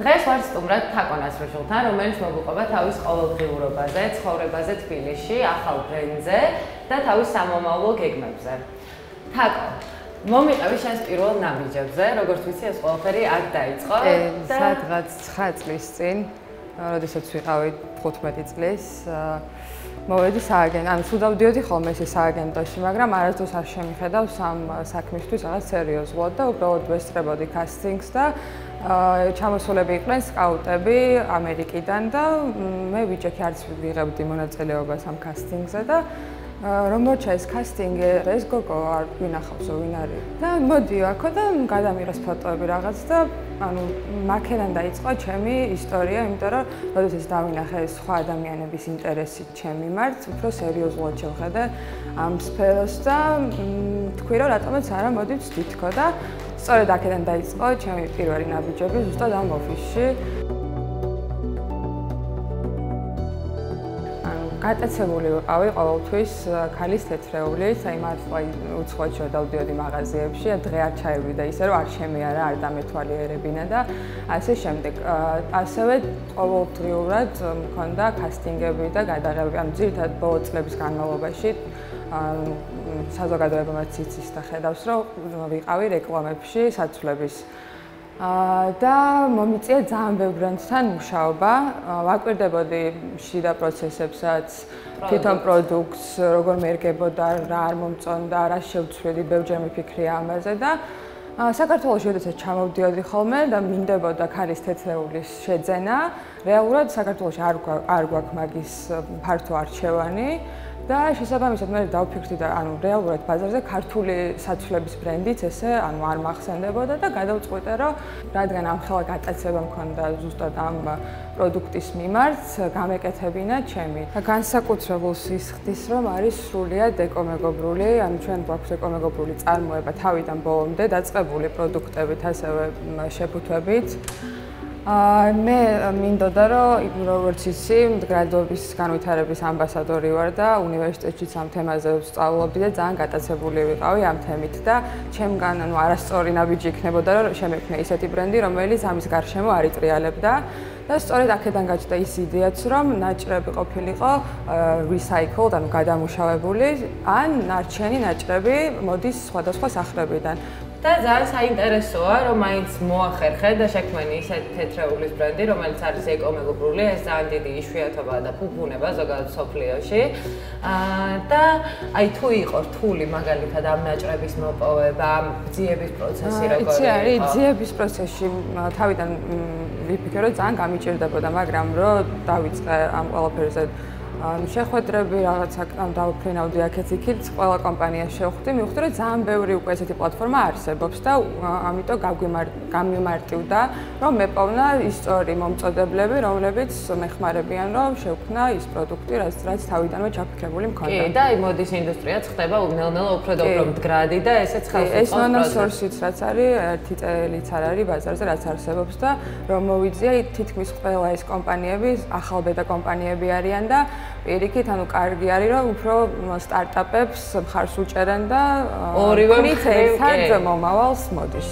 დღეს ვარ სტუმრად თაკო ნაცვლიშვილთან, რომელიც მოგვიყვება თავის ყოველდღიურობაზე, ცხოვრებაზე თბილისში, ახალ ბრენდზე და თავის სამომავლო გეგმებზე. თაკო, მომიყევი შენს პირველ ნაბიჯებზე, როგორც ვიცი, ეს ყველაფერი აქ დაიწყო. სადღაც 9 წლის წინ, როდესაც ვიყავი 15 წლის, მოვედი სააგენტოში, ანუ სულ დავდიოდი ხოლმე ეს სააგენტოში, მაგრამ არასდროს არ შემიხედავს ამ საქმისთვის რაღაც სერიოზულად და უბრალოდ ვესწრებოდი კასტინგს და ჩამოსულები იყვნენ სკაუტები ამერიკიდან და მე ვიճექი არც ვიღებდი მონაწილეობას ამ კასტინგზე და რომ მოჩა ეს კასტინგი, ეს გოგო არ ვინახავსო ვინ არის და მოდი აქო და გადამიღეს ფოტოები რაღაც და ანუ მაქედან დაიწყო ჩემი ისტორია, იმიტომ რომ როდესაც დავინახე სხვა ადამიანების ინტერესი ჩემ მიმართ, უფრო სერიოზულად შევხედე ამ სფეროს და თქვი რომ რატომაც არა მოდი ვთქო და სწორედ აქედან დაიწყო ჩემი პირველი ნაბიჯები ზუსტად ამ ოფისში. გატაცებული ვიყავი ყოველთვის ქალის თეთრეულით, აი მართლა უცხოეთ შორის დავდიოდი მაღაზიებში, დღე არ ჩაივიდა ისე რომ არ შემიარა, არ დამეთვალიერებინა და ასე შემდეგ. ასევე ყოველდღიურად მქონდა კასტინგები და გადაღებები, ანუ ძირითადად ბოლო წლების განმავლობაში საზოგადოებამაც იცის და ხედავს, რომ ვიყავი რეკლამებში საცვლების. და მომიწია ძალიან ბევრ ბრენდთან მუშაობა, ვაკვირდებოდი შიდა პროცესებსაც, თვითონ პროდუქტს, როგორ მერგებოდა, რა არ მომწონდა, რა შევცვლიდი, ბევრჯერ მიფიქრია ამაზე და საქართველოში როდესაც ჩამოვდიოდი ხოლმე და მინდებოდა ქალის თეთრეულის შეძენა, რეალურად საქართველოში არ გვაქვს მაგის ფართო არჩევანი. და შესაბამისად მე დავფიქრდი და ანუ რეალურად ბაზარზე ქართული საცვლების ბრენდიც ესე ანუ არ მახსენდებოდა და გადავწყვიტე რომ რადგან ამხელა გატაცება მქონდა ზუსტად ამ პროდუქტის მიმართ გამეკეთებინა ჩემი და განსაკუთრებულს ისხდის რომ არის სრულიად ეკომეგობრული ანუ ჩვენ გვაქვს ეკომეგობრული წარმოება თავიდან ბოლომდე დაწყებული პროდუქტებით ასევე შეფუთვებით მე მინდოდა რომ როგორც იცი მდგრადობის განვითარების ამბასადორი ვარ და უნივერსიტეტშიც ამ თემაზე ვსწავლობდი და ძალიან გატაცებული ვიყავი ამ თემით და ჩემგან ანუ არასწორი ნაბიჯი იქნებოდა რომ შემექმნე ისეთი ბრენდი რომელიც ამის გარშემო არ იტრიალებდა და სწორედ აქედან გაჩნდა ის იდეაც რომ ნაჭრები ყოფილიყო recycled ანუ გადამუშავებული ან ნარჩენი ნაჭრები მოდის სხვადასხვა სახლებიდან და ძალიან საინტერესოა რომ მაინც მოახერხე და შექმენი ისეთი თეთრეულის ბრენდი რომელიც არის ეკომეგობრული ეს ძალიან დიდი იშვიათობაა და ფუფუნება ზოგადად სოფლიოში და აი თუ იყო რთული მაგალითად ამ ნაჭრების მოპოვება ძიების პროცესი როგორი იყო? არის ძიების პროცესში თავიდან ვიფიქრე რომ ძალიან გამიჭირდებოდა მაგრამ რომ დავიწყე ამ ყველაფერზე შეხვედრები რაღაცა დავფრინავდი აქეთ იქით ყველა კომპანიას შევხვდი მივხვდი რომ ძალიან ბევრი უკვე ესეთი პლატფორმა არსებობს და ამიტომ გამიმარტივდა რომ მეპოვნა ის სწორი მომწოდებლები რომლებიც მეხმარებიან რომ შევქმნა ის პროდუქტი რაც თავიდანვე ჩაფიქრებული მქონდა. კი და აი მოდის ინდუსტრიაც ხდება ნელ-ნელა უფრო და უფრო მდგრადი და ესეც ხელს უწყობს ეს მონოსორსიც რაც არის ერთი წელიც არ არის ბაზარზე რაც არსებობს და რომ მოვიძია თითქმის ყველა ეს კომპანიები ახალბედა კომპანიები არიან და პირიქით, ანუ კარგი არის, რომ უფრო სტარტაპებს მხარს უჭერენ და ორივე ერთად მომავალს მოდის.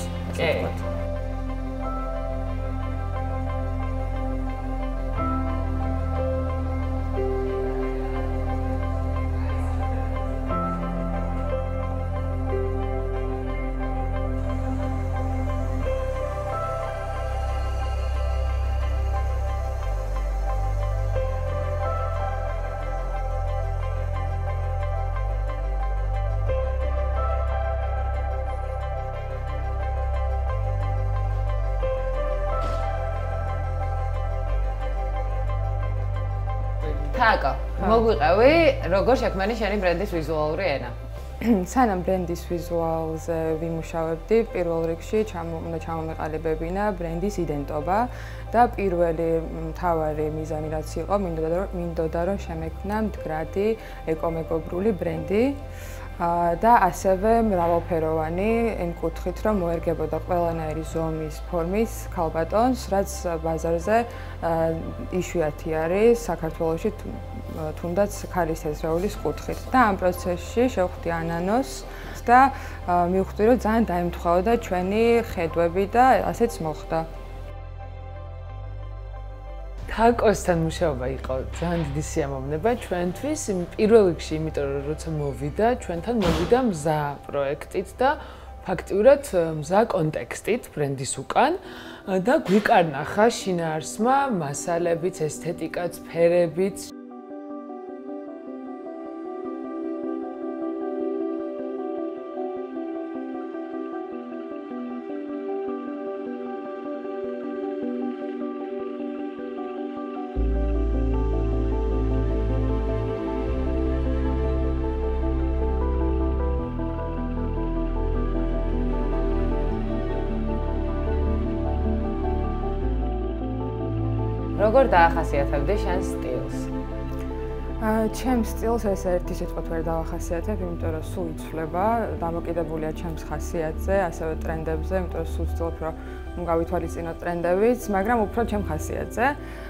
თაკო, მოგვიყევი, როგორ შექმენი შენი ბრენდის ვიზუალური ენა? სანამ ბრენდის ვიზუალზე ვიმუშავებდი, პირველ რიგში უნდა ჩამომეყალიბებინა ბრენდის იდენტობა და პირველი მთავარი მიზანი რაც იყო, მინდოდა რომ შემექმნა მდგრადი ეკომეგობრული ბრენდი და ასევე მრავალფეროვანი იმ კუთხით რომ მოერგებოდა ყველანაირი ზომის, ფორმის ქალბატონს, რაც ბაზარზე იშვიათი არის საქართველოში თუნდაც ქალის თეთრეულის კუთხით. და ამ პროცესში შევხვდი ანანოს და მივხვდი რომ ძალიან დაემთხვეოდა ჩვენი ხედვები და ასეც მოხდა. თაკოსთან მუშაობა იყო ძალიან დიდი სიამოვნება ჩვენთვის, პირველ რიგში, იმიტომ რომ როცა მოვიდა, ჩვენთან მოვიდა მზა პროექტით და ფაქტიურად მზა კონტექსტით ბრენდის უკან და გვიკარნახა შინაარსმა მასალებიც, ესთეტიკაც, ფერებიც. როგორ დაახასიათებდი შენ სტილს? ჩემს სტილს ეს ერთი სიტყვით ვერ დავახასიათებ, იმიტომ რომ სულ იცვლება, დამოკიდებულია ჩემს ხასიათზე, ასევე ტრენდებზე, იმიტომ რომ სულ ვცდილობ რომ გავითვალისწინოთ ტრენდებიც, მაგრამ უფრო ჩემ ხასიათზე.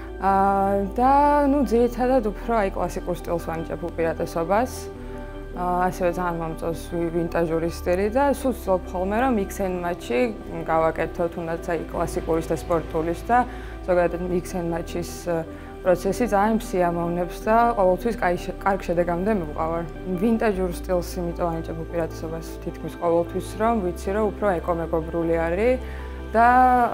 და ნუ ძირითადად უფრო აი კლასიკურ სტილს ვანიჭებ უპირატესობას. ასევე ძალიან მომწონს ვინტაჟური სტილი და სულ ვცდილობ ხოლმე რომ mix and match-ი გავაკეთო, თუნდაც აი კლასიკურის და სპორტულის და ზოგადად mix and match-ის პროცესი ძალიან მსიამოვნებს და ყოველთვის კარგ შედეგამდე მივყავარ. ვინტაჟურ სტილს იმიტომ ვანიჭებ უპირატესობას თითქმის ყოველთვის, რომ ვიცი რომ უფრო ეკომეგობრული არის და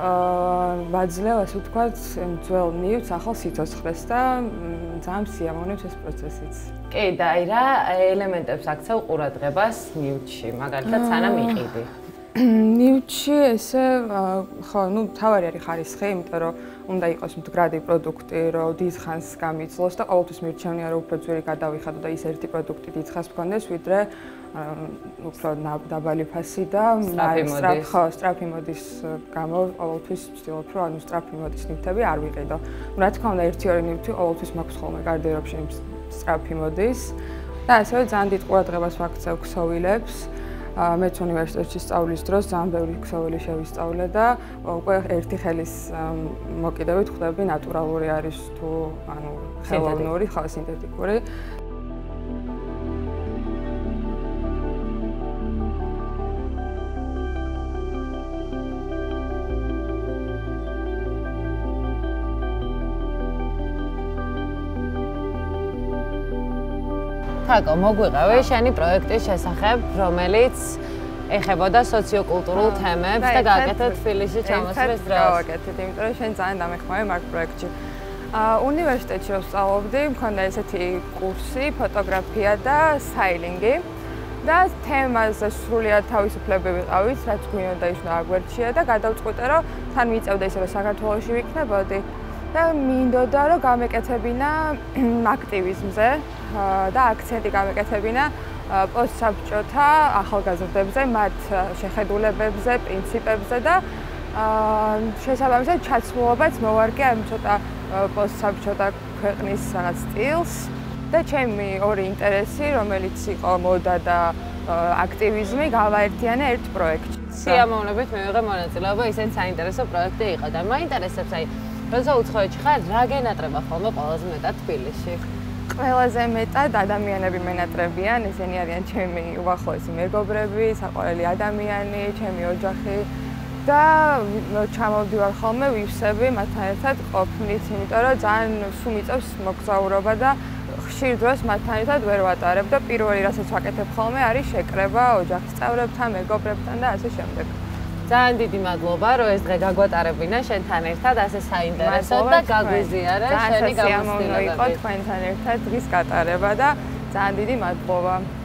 ვაძლევ ასე ვთქვათ ძველ ნივთს ახალ სიცოცხლეს და ძალიან მსიამოვნებს ეს პროცესიც. კი, და აი რა ელემენტებს აქცევ ყურადღებას ნივთში, მაგალითად სანამ იყიდი? ნივთში ესე ხო, ნუ თავარი არის ხარისხი, იმიტომ რომ უნდა იყოს მდგრადი პროდუქტი, რომ დიდხანს გამიცლოს და ყოველთვის მირჩევნია რომ უფრო ძვირი გადავიხადო და ის ერთი პროდუქტი დიდხანს მქონდეს, ვიდრე უფრო დაბალი ფასი და სწრაფი მოდის გამო ყოველთვის ვცდილობ რომ ანუ სწრაფი მოდის ნივთები არ ვიყიდო. რა თქმა უნდა, ერთი-ორი ნივთი ყოველთვის მაქვს ხოლმე გარდერობში სწრაფი მოდის და ასევე ძალიან დიდ ყურადღებას ვაქცევ ქსოვილებს. მეც უნივერსიტეტში სწავლის დროს ძალიან ბევრი ქსოვილი შევისწავლე და უკვე ერთი ხელის მოკიდებით ხვდები ნატურალური არის თუ ანუ ხელოვნური, ხო სინთეტიკური. თაკო, მოგვიყევი შენი პროექტის შესახებ, რომელიც ეხებოდა სოციოკულტურულ თემებს და გააკეთეთ თბილისში ჩამოსვლის დროს. გავაკეთეთ, იმიტომ რომ შენ ძალიან დამეხმარე მაგ პროექტში. უნივერსიტეტში რომ ვსწავლობდი, მქონდა ესეთი კურსი, ფოტოგრაფია და სტაილინგი და თემაზე სრულიად თავისუფლები ვიყავით, რაც გვინდა ის აგვერჩია და გადავწყვიტე, რომ თან მიწევდა ისე რომ საქართველოში ვიქნებოდი. და მინდოდა რომ გამეკეთებინა აქტივიზმზე და აქცენტი გამეკეთებინა პოსტსაბჭოთა ახალგაზრდებზე, მათ შეხედულებებზე, პრინციპებზე და შესაბამისად ჩაცმულობაც მოვარგე ამ ცოტა პოსტსაბჭოთა ქვეყნის რაღაც სტილს და ჩემი ორი ინტერესი, რომელიც იყო მოდა და აქტივიზმი, გავაერთიანე ერთ პროექტში. სიამოვნებით მივიღე მონაწილეობა, ისეთ საინტერესო პროექტი იყო და მაინტერესებს აი როცა უცხოეთში ხარ, რა გენატრება ხოლმე ყველაზე მეტად თბილისში? ყველაზე მეტად ადამიანები მენატრებიან, ესენი არიან ჩემი უახლოესი მეგობრები, საყვარელი ადამიანი, ჩემი ოჯახი და ჩამოვდივარ ხოლმე ვივსები მათთან ერთად ყოფნით, იმიტომ რომ ძალიან სულ მიწევს მოგზაურობა და ხშირ დროს მათთან ერთად ვერ ვატარებ და პირველი რასაც ვაკეთებ ხოლმე არის შეკრება ოჯახის წევრებთან, მეგობრებთან და ასე შემდეგ. ძალიან დიდი მადლობა, რომ ეს დღე გაგვატარებინა შენთან ერთად ასე საინტერესოდ და გაგვიზიარა შენი გამოცდილებები. ძალიან იყო თქვენთან ერთად დღის გატარება და ძალიან დიდი მადლობა.